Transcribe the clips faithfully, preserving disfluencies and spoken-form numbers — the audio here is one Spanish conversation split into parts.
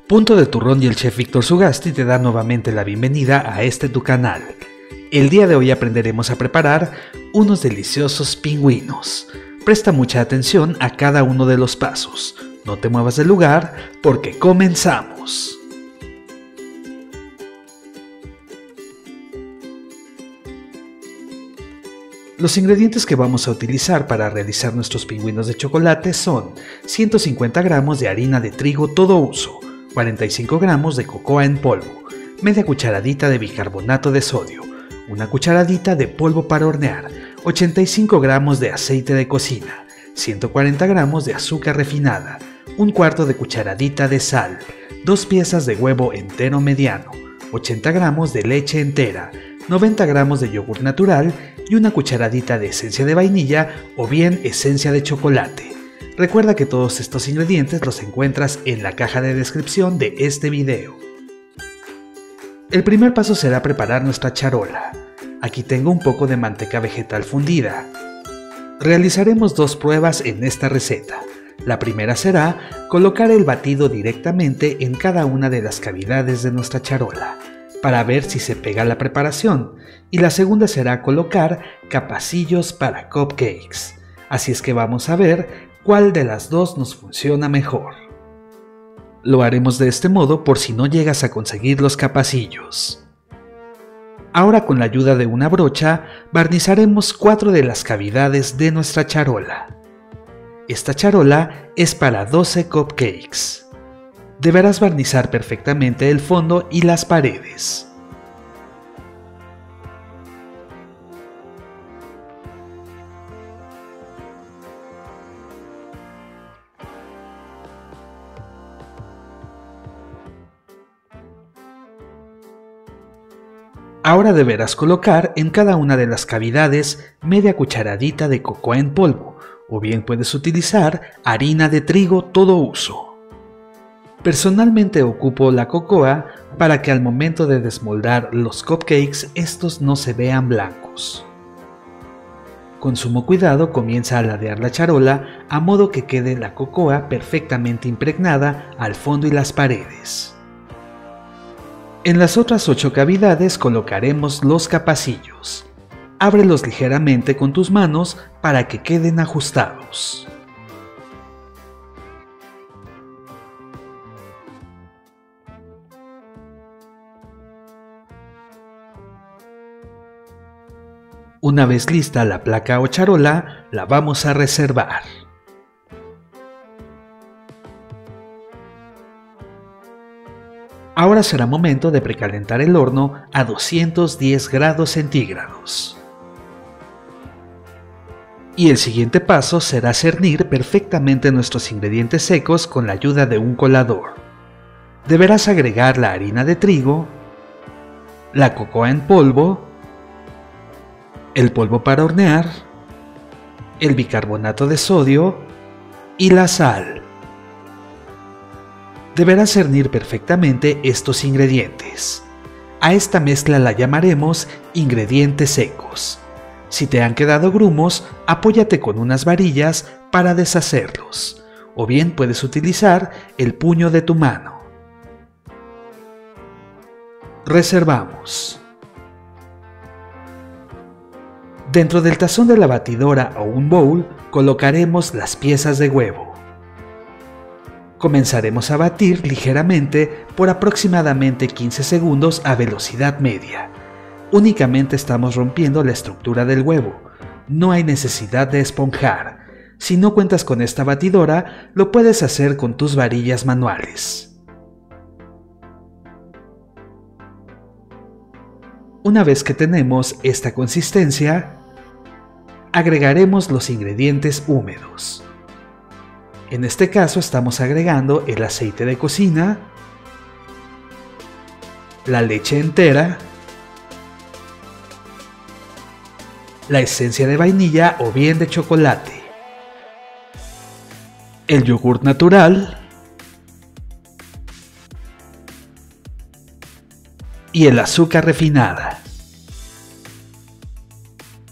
Punto de Turrón y el chef Víctor Sugasti te dan nuevamente la bienvenida a este tu canal. El día de hoy aprenderemos a preparar unos deliciosos pingüinos. Presta mucha atención a cada uno de los pasos. No te muevas del lugar porque comenzamos. Los ingredientes que vamos a utilizar para realizar nuestros pingüinos de chocolate son ciento cincuenta gramos de harina de trigo todo uso, cuarenta y cinco gramos de cocoa en polvo, media cucharadita de bicarbonato de sodio, una cucharadita de polvo para hornear, ochenta y cinco gramos de aceite de cocina, ciento cuarenta gramos de azúcar refinada, un cuarto de cucharadita de sal, dos piezas de huevo entero mediano, ochenta gramos de leche entera, noventa gramos de yogur natural y una cucharadita de esencia de vainilla o bien esencia de chocolate. Recuerda que todos estos ingredientes los encuentras en la caja de descripción de este video. El primer paso será preparar nuestra charola. Aquí tengo un poco de manteca vegetal fundida. Realizaremos dos pruebas en esta receta. La primera será colocar el batido directamente en cada una de las cavidades de nuestra charola, para ver si se pega la preparación, y la segunda será colocar capacillos para cupcakes. Así es que vamos a ver cuál de las dos nos funciona mejor. Lo haremos de este modo por si no llegas a conseguir los capacillos. Ahora, con la ayuda de una brocha, barnizaremos cuatro de las cavidades de nuestra charola. Esta charola es para doce cupcakes. Deberás barnizar perfectamente el fondo y las paredes. Ahora deberás colocar en cada una de las cavidades media cucharadita de cocoa en polvo, o bien puedes utilizar harina de trigo todo uso. Personalmente ocupo la cocoa para que al momento de desmoldar los cupcakes estos no se vean blancos. Con sumo cuidado comienza a ladear la charola a modo que quede la cocoa perfectamente impregnada al fondo y las paredes. En las otras ocho cavidades colocaremos los capacillos. Ábrelos ligeramente con tus manos para que queden ajustados. Una vez lista la placa o charola, la vamos a reservar. Ahora será momento de precalentar el horno a doscientos diez grados centígrados. Y el siguiente paso será cernir perfectamente nuestros ingredientes secos con la ayuda de un colador. Deberás agregar la harina de trigo, la cocoa en polvo, el polvo para hornear, el bicarbonato de sodio y la sal. Deberás cernir perfectamente estos ingredientes. A esta mezcla la llamaremos ingredientes secos. Si te han quedado grumos, apóyate con unas varillas para deshacerlos, o bien puedes utilizar el puño de tu mano. Reservamos. Dentro del tazón de la batidora o un bowl colocaremos las piezas de huevo. Comenzaremos a batir ligeramente por aproximadamente quince segundos a velocidad media. Únicamente estamos rompiendo la estructura del huevo. No hay necesidad de esponjar. Si no cuentas con esta batidora, lo puedes hacer con tus varillas manuales. Una vez que tenemos esta consistencia, agregaremos los ingredientes húmedos. En este caso estamos agregando el aceite de cocina, la leche entera, la esencia de vainilla o bien de chocolate, el yogur natural y el azúcar refinada.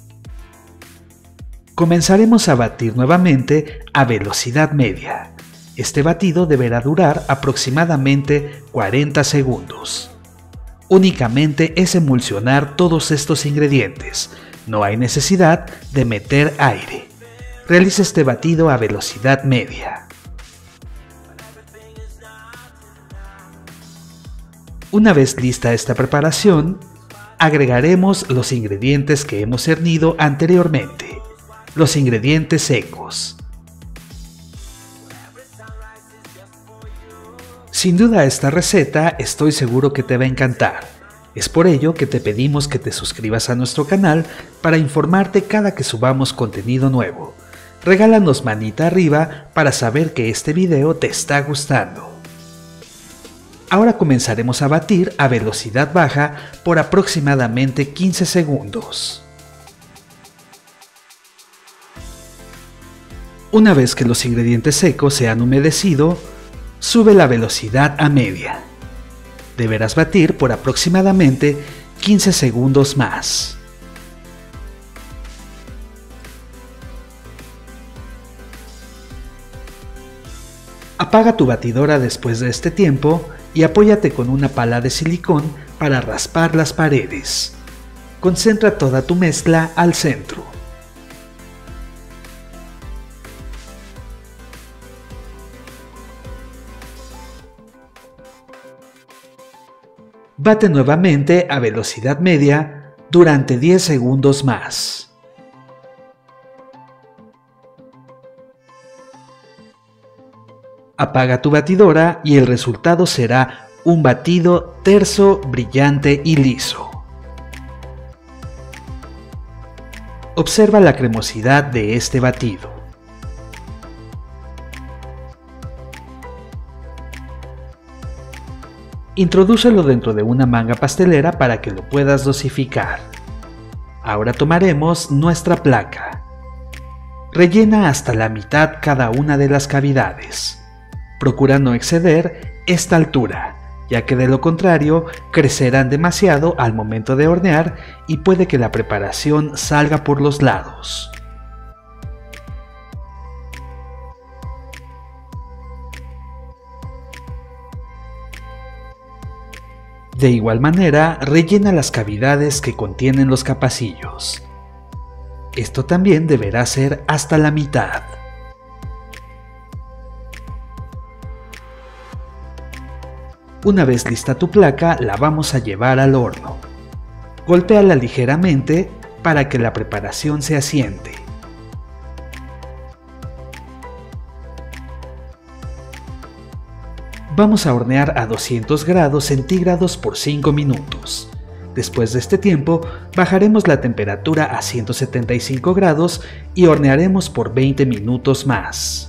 Comenzaremos a batir nuevamente a velocidad media. Este batido deberá durar aproximadamente cuarenta segundos. Únicamente es emulsionar todos estos ingredientes, no hay necesidad de meter aire. Realiza este batido a velocidad media. Una vez lista esta preparación, agregaremos los ingredientes que hemos hernido anteriormente, los ingredientes secos. Sin duda esta receta estoy seguro que te va a encantar. Es por ello que te pedimos que te suscribas a nuestro canal para informarte cada que subamos contenido nuevo. Regálanos manita arriba para saber que este video te está gustando. Ahora comenzaremos a batir a velocidad baja por aproximadamente quince segundos. Una vez que los ingredientes secos se han humedecido, sube la velocidad a media. Deberás batir por aproximadamente quince segundos más. Apaga tu batidora después de este tiempo y apóyate con una pala de silicón para raspar las paredes. Concentra toda tu mezcla al centro. Bate nuevamente a velocidad media durante diez segundos más. Apaga tu batidora y el resultado será un batido terso, brillante y liso. Observa la cremosidad de este batido. Introdúcelo dentro de una manga pastelera para que lo puedas dosificar. Ahora tomaremos nuestra placa. Rellena hasta la mitad cada una de las cavidades. Procura no exceder esta altura, ya que de lo contrario crecerán demasiado al momento de hornear y puede que la preparación salga por los lados. De igual manera, rellena las cavidades que contienen los capacillos. Esto también deberá ser hasta la mitad. Una vez lista tu placa, la vamos a llevar al horno. Golpéala ligeramente para que la preparación se asiente. Vamos a hornear a doscientos grados centígrados por cinco minutos. Después de este tiempo, bajaremos la temperatura a ciento setenta y cinco grados y hornearemos por veinte minutos más.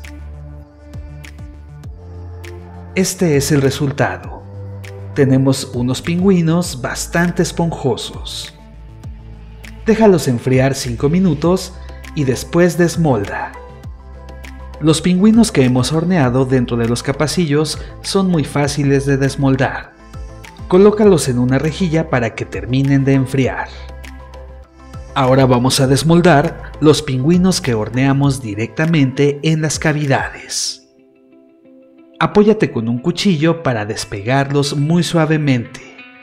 Este es el resultado. Tenemos unos pingüinos bastante esponjosos. Déjalos enfriar cinco minutos y después desmolda. Los pingüinos que hemos horneado dentro de los capacillos son muy fáciles de desmoldar. Colócalos en una rejilla para que terminen de enfriar. Ahora vamos a desmoldar los pingüinos que horneamos directamente en las cavidades. Apóyate con un cuchillo para despegarlos muy suavemente.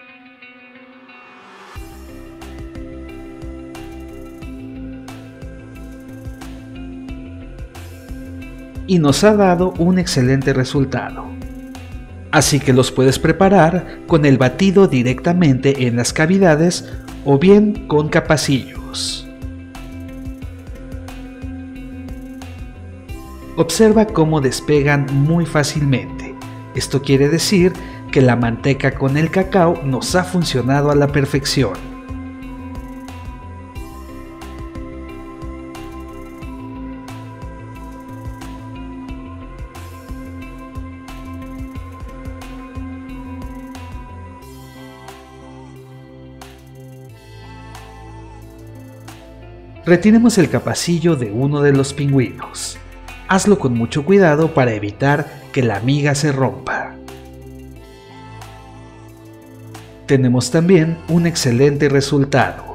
Y nos ha dado un excelente resultado. Así que los puedes preparar con el batido directamente en las cavidades o bien con capacillos. Observa cómo despegan muy fácilmente. Esto quiere decir que la manteca con el cacao nos ha funcionado a la perfección. Retiremos el capacillo de uno de los pingüinos. Hazlo con mucho cuidado para evitar que la miga se rompa. Tenemos también un excelente resultado.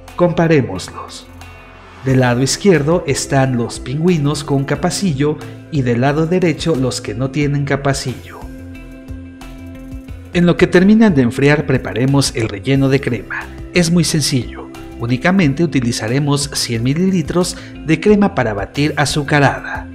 Comparémoslos. Del lado izquierdo están los pingüinos con capacillo y del lado derecho los que no tienen capacillo. En lo que terminan de enfriar, preparemos el relleno de crema. Es muy sencillo, únicamente utilizaremos cien mililitros de crema para batir azucarada.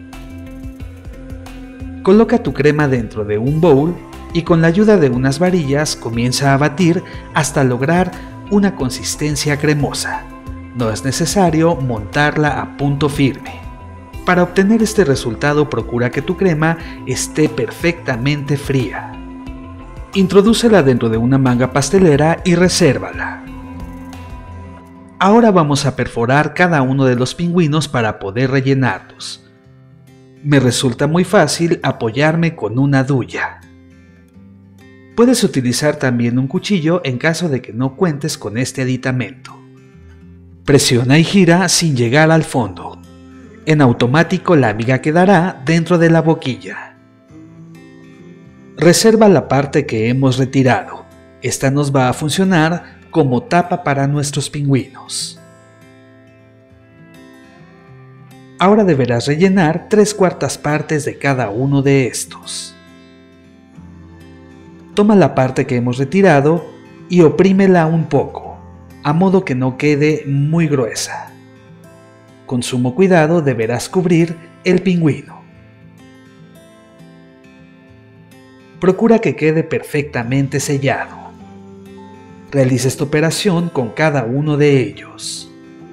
Coloca tu crema dentro de un bowl y con la ayuda de unas varillas comienza a batir hasta lograr una consistencia cremosa. No es necesario montarla a punto firme. Para obtener este resultado, procura que tu crema esté perfectamente fría. Introdúcela dentro de una manga pastelera y resérvala. Ahora vamos a perforar cada uno de los pingüinos para poder rellenarlos. Me resulta muy fácil apoyarme con una duya. Puedes utilizar también un cuchillo en caso de que no cuentes con este aditamento. Presiona y gira sin llegar al fondo. En automático la miga quedará dentro de la boquilla. Reserva la parte que hemos retirado. Esta nos va a funcionar como tapa para nuestros pingüinos. Ahora deberás rellenar tres cuartas partes de cada uno de estos. Toma la parte que hemos retirado y oprímela un poco, a modo que no quede muy gruesa. Con sumo cuidado deberás cubrir el pingüino. Procura que quede perfectamente sellado. Realiza esta operación con cada uno de ellos.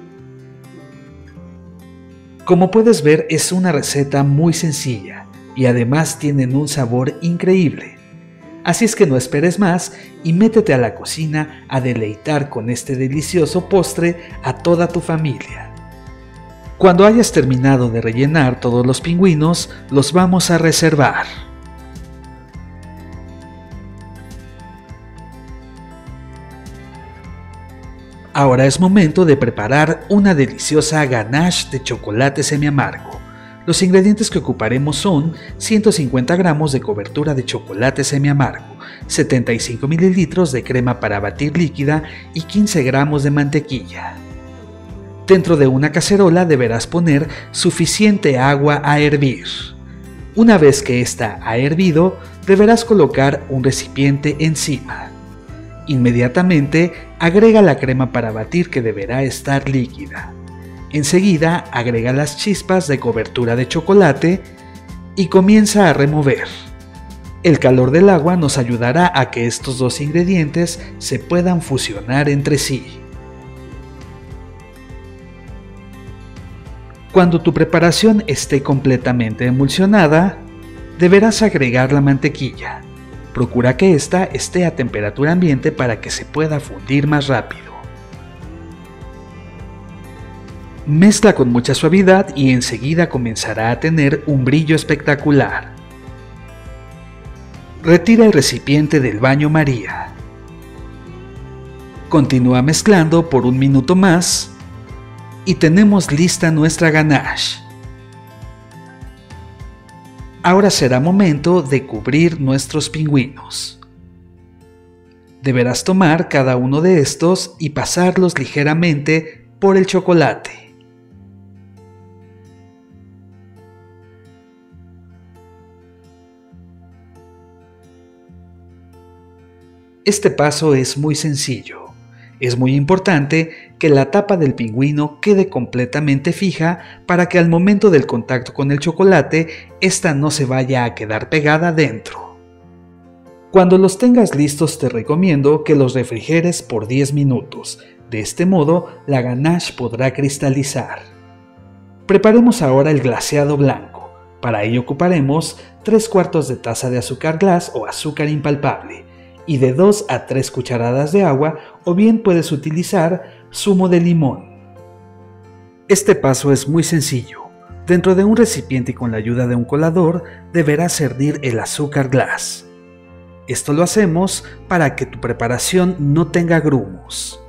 Como puedes ver, es una receta muy sencilla y además tienen un sabor increíble. Así es que no esperes más y métete a la cocina a deleitar con este delicioso postre a toda tu familia. Cuando hayas terminado de rellenar todos los pingüinos, los vamos a reservar. Ahora es momento de preparar una deliciosa ganache de chocolate semiamargo. Los ingredientes que ocuparemos son ciento cincuenta gramos de cobertura de chocolate semiamargo, setenta y cinco mililitros de crema para batir líquida y quince gramos de mantequilla. Dentro de una cacerola deberás poner suficiente agua a hervir. Una vez que ésta ha hervido, deberás colocar un recipiente encima. Inmediatamente agrega la crema para batir que deberá estar líquida. Enseguida agrega las chispas de cobertura de chocolate y comienza a remover. El calor del agua nos ayudará a que estos dos ingredientes se puedan fusionar entre sí. Cuando tu preparación esté completamente emulsionada, deberás agregar la mantequilla. Procura que ésta esté a temperatura ambiente para que se pueda fundir más rápido. Mezcla con mucha suavidad y enseguida comenzará a tener un brillo espectacular. Retira el recipiente del baño María. Continúa mezclando por un minuto más y tenemos lista nuestra ganache. Ahora será momento de cubrir nuestros pingüinos. Deberás tomar cada uno de estos y pasarlos ligeramente por el chocolate. Este paso es muy sencillo. Es muy importante que la tapa del pingüino quede completamente fija para que al momento del contacto con el chocolate, ésta no se vaya a quedar pegada dentro. Cuando los tengas listos, te recomiendo que los refrigeres por diez minutos. De este modo, la ganache podrá cristalizar. Preparemos ahora el glaseado blanco. Para ello ocuparemos tres cuartos de taza de azúcar glass o azúcar impalpable y de dos a tres cucharadas de agua, o bien puedes utilizar zumo de limón. Este paso es muy sencillo. Dentro de un recipiente y con la ayuda de un colador deberás hervir el azúcar glass. Esto lo hacemos para que tu preparación no tenga grumos.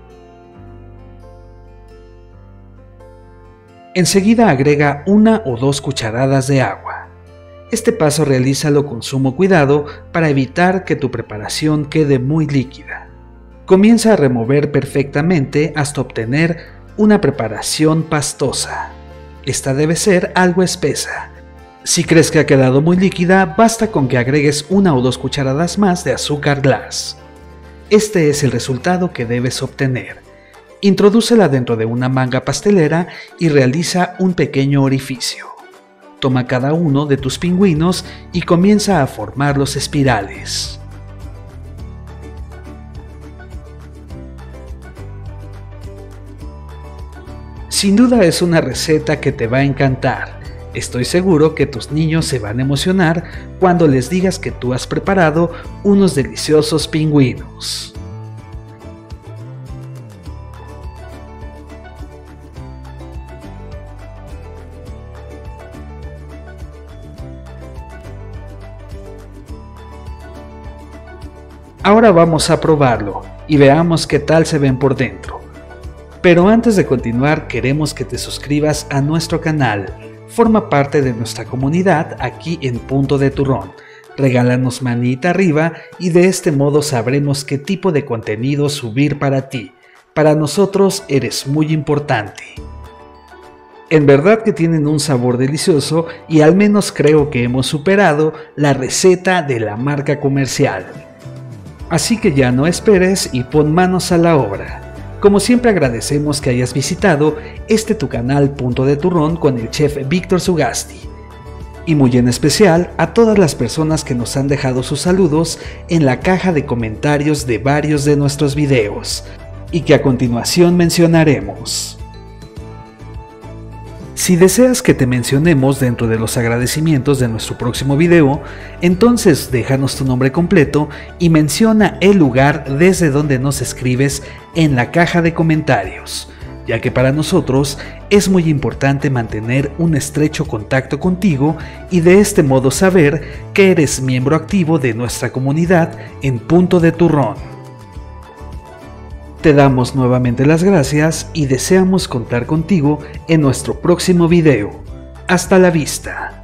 Enseguida agrega una o dos cucharadas de agua. Este paso realízalo con sumo cuidado para evitar que tu preparación quede muy líquida. Comienza a remover perfectamente hasta obtener una preparación pastosa. Esta debe ser algo espesa. Si crees que ha quedado muy líquida, basta con que agregues una o dos cucharadas más de azúcar glass. Este es el resultado que debes obtener. Introdúcela dentro de una manga pastelera y realiza un pequeño orificio. Toma cada uno de tus pingüinos y comienza a formar los espirales. Sin duda es una receta que te va a encantar. Estoy seguro que tus niños se van a emocionar cuando les digas que tú has preparado unos deliciosos pingüinos. Ahora vamos a probarlo y veamos qué tal se ven por dentro. Pero antes de continuar, queremos que te suscribas a nuestro canal. Forma parte de nuestra comunidad aquí en Punto de Turrón. Regálanos manita arriba y de este modo sabremos qué tipo de contenido subir para ti. Para nosotros eres muy importante. En verdad que tienen un sabor delicioso y al menos creo que hemos superado la receta de la marca comercial. Así que ya no esperes y pon manos a la obra. Como siempre agradecemos que hayas visitado este tu canal Punto de Turrón con el chef Víctor Sugasti. Y muy en especial a todas las personas que nos han dejado sus saludos en la caja de comentarios de varios de nuestros videos y que a continuación mencionaremos. Si deseas que te mencionemos dentro de los agradecimientos de nuestro próximo video, entonces déjanos tu nombre completo y menciona el lugar desde donde nos escribes en la caja de comentarios, ya que para nosotros es muy importante mantener un estrecho contacto contigo y de este modo saber que eres miembro activo de nuestra comunidad en Punto de Turrón. Te damos nuevamente las gracias y deseamos contar contigo en nuestro próximo video. Hasta la vista.